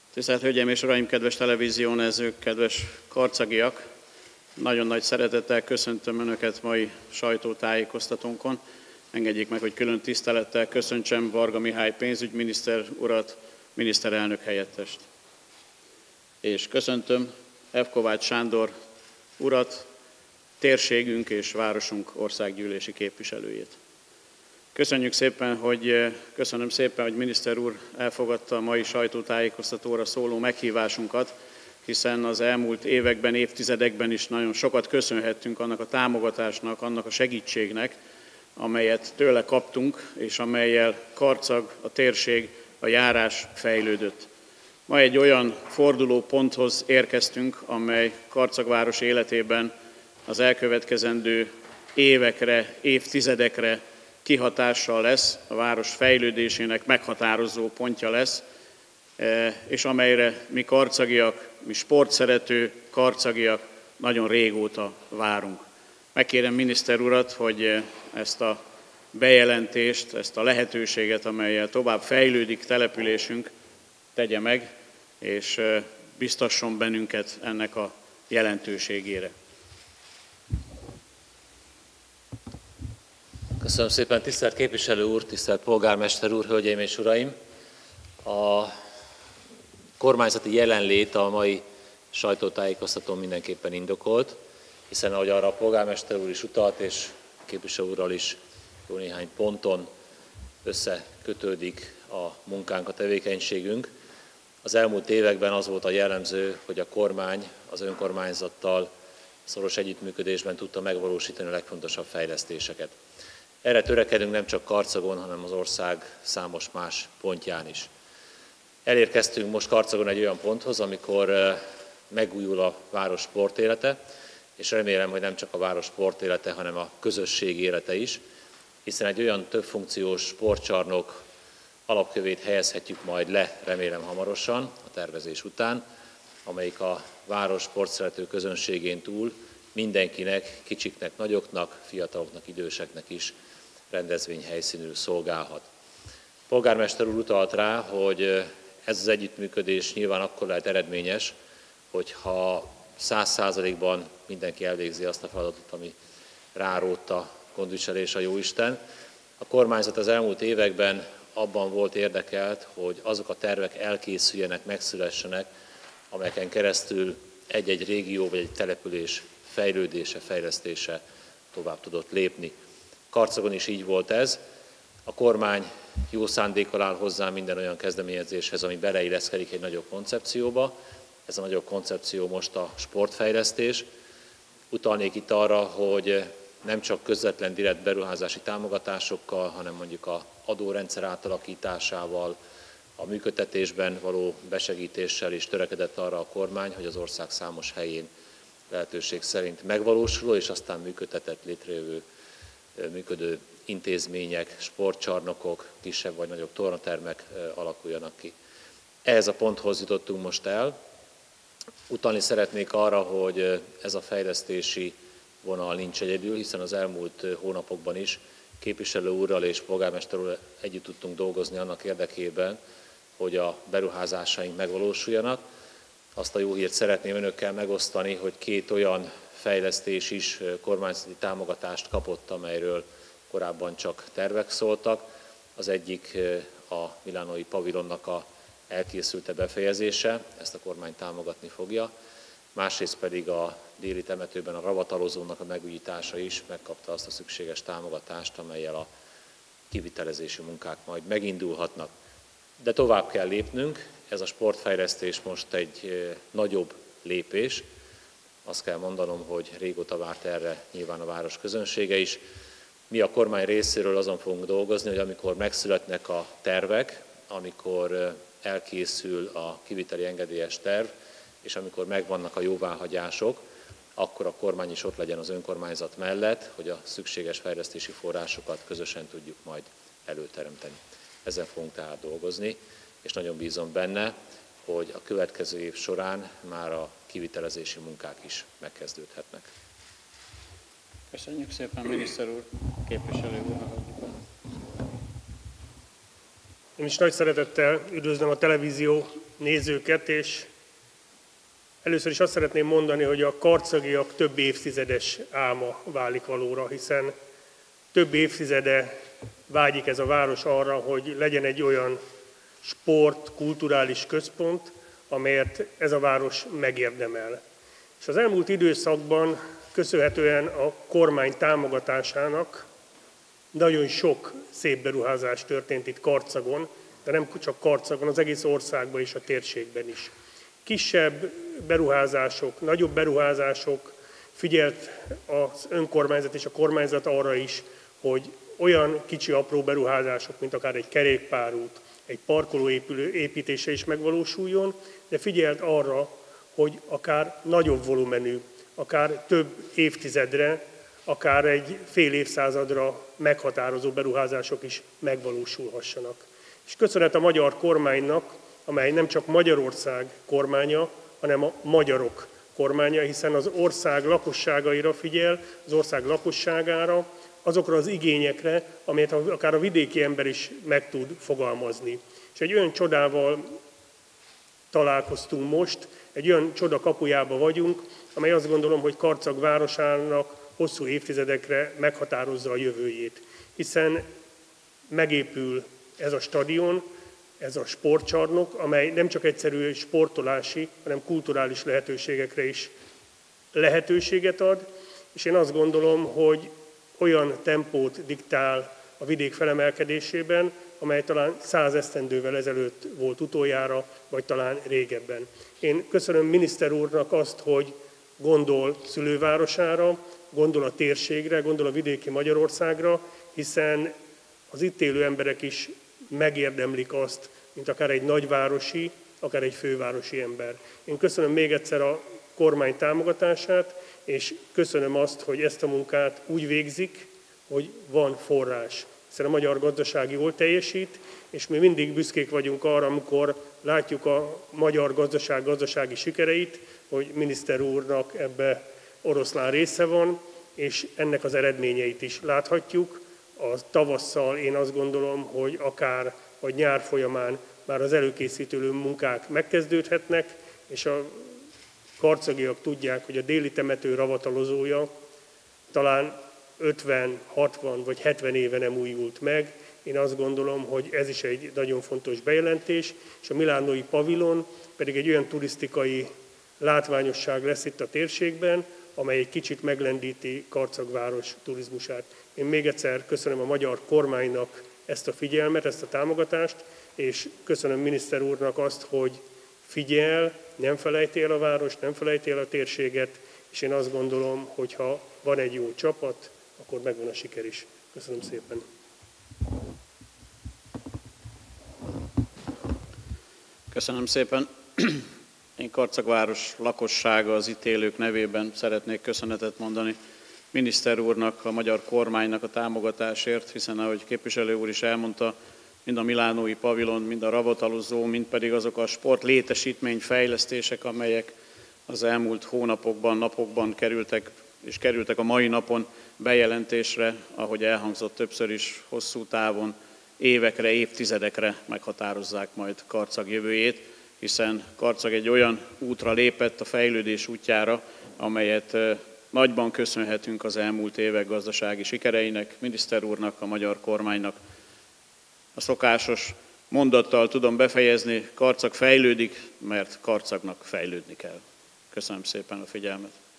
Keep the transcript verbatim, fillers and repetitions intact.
Tisztelt Hölgyeim és Uraim, kedves televíziónézők, kedves karcagiak! Nagyon nagy szeretettel köszöntöm Önöket mai sajtótájékoztatónkon. Engedjék meg, hogy külön tisztelettel köszöntsem Varga Mihály pénzügyminiszter urat, miniszterelnök helyettest. És köszöntöm F. Kovács Sándor urat, térségünk és városunk országgyűlési képviselőjét. Köszönjük szépen, hogy, köszönöm szépen, hogy miniszter úr elfogadta a mai sajtótájékoztatóra szóló meghívásunkat, hiszen az elmúlt években, évtizedekben is nagyon sokat köszönhettünk annak a támogatásnak, annak a segítségnek, amelyet tőle kaptunk, és amellyel Karcag, a térség, a járás fejlődött. Ma egy olyan fordulóponthoz érkeztünk, amely Karcag város életében az elkövetkezendő évekre, évtizedekre kihatással lesz, a város fejlődésének meghatározó pontja lesz, és amelyre mi karcagiak, mi sportszerető karcagiak nagyon régóta várunk. Megkérem miniszter urat, hogy ezt a bejelentést, ezt a lehetőséget, amellyel tovább fejlődik településünk, tegye meg, és biztasson bennünket ennek a jelentőségére. Köszönöm szépen, tisztelt képviselő úr, tisztelt polgármester úr, hölgyeim és uraim! A kormányzati jelenlét a mai sajtótájékoztatón mindenképpen indokolt, hiszen ahogy arra a polgármester úr is utalt, és a képviselő úrral is jó néhány ponton összekötődik a munkánk, a tevékenységünk. Az elmúlt években az volt a jellemző, hogy a kormány az önkormányzattal szoros együttműködésben tudta megvalósítani a legfontosabb fejlesztéseket. Erre törekedünk nem csak Karcagon, hanem az ország számos más pontján is. Elérkeztünk most Karcagon egy olyan ponthoz, amikor megújul a város sportélete, és remélem, hogy nem csak a város sportélete, hanem a közösség élete is, hiszen egy olyan többfunkciós sportcsarnok alapkövét helyezhetjük majd le, remélem hamarosan, a tervezés után, amelyik a város sportszerető közönségén túl mindenkinek, kicsiknek, nagyoknak, fiataloknak, időseknek is rendezvényhelyszínül szolgálhat. A polgármester úr utalt rá, hogy ez az együttműködés nyilván akkor lehet eredményes, hogyha száz százalékban mindenki elvégzi azt a feladatot, ami rárótta gondviselés a Jóisten. A kormányzat az elmúlt években abban volt érdekelt, hogy azok a tervek elkészüljenek, megszülessenek, amelyeken keresztül egy-egy régió vagy egy település fejlődése, fejlesztése tovább tudott lépni. Karcagon is így volt ez. A kormány jó szándékkal áll hozzá minden olyan kezdeményezéshez, ami beleilleszkedik egy nagyobb koncepcióba. Ez a nagyobb koncepció most a sportfejlesztés. Utalnék itt arra, hogy nem csak közvetlen direkt beruházási támogatásokkal, hanem mondjuk az adórendszer átalakításával, a működtetésben való besegítéssel is törekedett arra a kormány, hogy az ország számos helyén lehetőség szerint megvalósuló és aztán működtetett létrejövő működő intézmények, sportcsarnokok, kisebb vagy nagyobb tornatermek alakuljanak ki. Ehhez a ponthoz jutottunk most el. Utalni szeretnék arra, hogy ez a fejlesztési vonal nincs egyedül, hiszen az elmúlt hónapokban is képviselő úrral és polgármester úrral együtt tudtunk dolgozni annak érdekében, hogy a beruházásaink megvalósuljanak. Azt a jó hírt szeretném önökkel megosztani, hogy két olyan fejlesztés is kormányzati támogatást kapott, amelyről korábban csak tervek szóltak. Az egyik a milánói pavilonnak a elkészülte befejezése, ezt a kormány támogatni fogja. Másrészt pedig a déli temetőben a ravatalozónak a megújítása is megkapta azt a szükséges támogatást, amellyel a kivitelezési munkák majd megindulhatnak. De tovább kell lépnünk, ez a sportfejlesztés most egy nagyobb lépés. Azt kell mondanom, hogy régóta várt erre nyilván a város közönsége is. Mi a kormány részéről azon fogunk dolgozni, hogy amikor megszületnek a tervek, amikor elkészül a kiviteli engedélyes terv, és amikor megvannak a jóváhagyások, akkor a kormány is ott legyen az önkormányzat mellett, hogy a szükséges fejlesztési forrásokat közösen tudjuk majd előteremteni. Ezen fogunk tehát dolgozni, és nagyon bízom benne, hogy a következő év során már a kivitelezési munkák is megkezdődhetnek. Köszönjük szépen, miniszter úr, képviselő úrnak. Én is nagy szeretettel üdvözlöm a televízió nézőket, és először is azt szeretném mondani, hogy a karcagiak több évtizedes álma válik valóra, hiszen több évtizede vágyik ez a város arra, hogy legyen egy olyan sport, kulturális központ, amelyet ez a város megérdemel. És az elmúlt időszakban köszönhetően a kormány támogatásának nagyon sok szép beruházás történt itt Karcagon, de nem csak Karcagon, az egész országban és a térségben is. Kisebb beruházások, nagyobb beruházások, figyelt az önkormányzat és a kormányzat arra is, hogy olyan kicsi apró beruházások, mint akár egy kerékpárút, egy parkolóépülő építése is megvalósuljon, de figyelt arra, hogy akár nagyobb volumenű, akár több évtizedre, akár egy fél évszázadra meghatározó beruházások is megvalósulhassanak. És köszönet a magyar kormánynak, amely nem csak Magyarország kormánya, hanem a magyarok kormánya, hiszen az ország lakosságaira figyel, az ország lakosságára, azokra az igényekre, amelyet akár a vidéki ember is meg tud fogalmazni. És egy olyan csodával találkoztunk most, egy olyan csoda kapujába vagyunk, amely azt gondolom, hogy Karcag városának hosszú évtizedekre meghatározza a jövőjét. Hiszen megépül ez a stadion, ez a sportcsarnok, amely nem csak egyszerű sportolási, hanem kulturális lehetőségekre is lehetőséget ad, és én azt gondolom, hogy olyan tempót diktál a vidék felemelkedésében, amely talán száz esztendővel ezelőtt volt utoljára, vagy talán régebben. Én köszönöm miniszter úrnak azt, hogy gondol szülővárosára, gondol a térségre, gondol a vidéki Magyarországra, hiszen az itt élő emberek is megérdemlik azt, mint akár egy nagyvárosi, akár egy fővárosi ember. Én köszönöm még egyszer a kormány támogatását, és köszönöm azt, hogy ezt a munkát úgy végzik, hogy van forrás. Hiszen a magyar gazdaság jól teljesít, és mi mindig büszkék vagyunk arra, amikor látjuk a magyar gazdaság gazdasági sikereit, hogy miniszter úrnak ebbe oroszlán része van, és ennek az eredményeit is láthatjuk. A tavasszal én azt gondolom, hogy akár a nyár folyamán már az előkészítő munkák megkezdődhetnek, és a karcagiak tudják, hogy a déli temető ravatalozója talán ötven, hatvan vagy hetven éve nem újult meg. Én azt gondolom, hogy ez is egy nagyon fontos bejelentés, és a milánói pavilon pedig egy olyan turisztikai látványosság lesz itt a térségben, amely egy kicsit meglendíti Karcag város turizmusát. Én még egyszer köszönöm a magyar kormánynak ezt a figyelmet, ezt a támogatást, és köszönöm miniszter úrnak azt, hogy figyel, nem felejti el a várost, nem felejti el a térséget, és én azt gondolom, hogy ha van egy jó csapat, akkor megvan a siker is. Köszönöm szépen. Köszönöm szépen. Én Karcagváros lakossága, az itt élők nevében szeretnék köszönetet mondani miniszter úrnak, a magyar kormánynak a támogatásért, hiszen ahogy képviselő úr is elmondta, mind a milánói pavilon, mind a ravatalozó, mind pedig azok a sport létesítményfejlesztések, amelyek az elmúlt hónapokban, napokban kerültek, és kerültek a mai napon bejelentésre, ahogy elhangzott többször is, hosszú távon, évekre, évtizedekre meghatározzák majd Karcag jövőjét, hiszen Karcag egy olyan útra lépett a fejlődés útjára, amelyet nagyban köszönhetünk az elmúlt évek gazdasági sikereinek, miniszter úrnak, a magyar kormánynak. A szokásos mondattal tudom befejezni, Karcag fejlődik, mert Karcagnak fejlődni kell. Köszönöm szépen a figyelmet.